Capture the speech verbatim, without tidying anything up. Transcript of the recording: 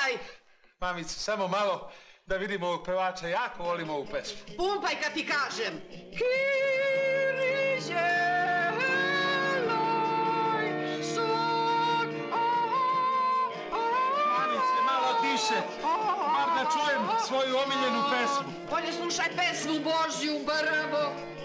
pumpaj! Mamice, samo malo da vidimo ovog pevača. Jako volimo ovu pesmu. Pumpaj kad ti kažem! Mamice, malo tiše. Bar da čujem svoju omiljenu pesmu. Bolje slušaj pesmu božju, bravo.